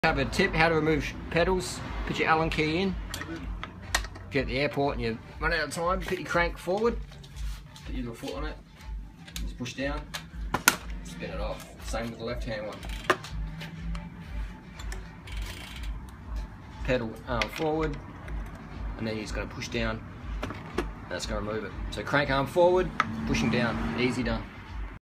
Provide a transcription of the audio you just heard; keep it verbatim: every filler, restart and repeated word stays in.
Have a tip how to remove pedals. Put your Allen key in. If you're at the airport and you run out of time, put your crank forward. Put your little foot on it. Just push down. Spin it off. Same with the left hand one. Pedal arm forward, and then you're just going to push down. That's going to remove it. So crank arm forward, pushing down. Easy done.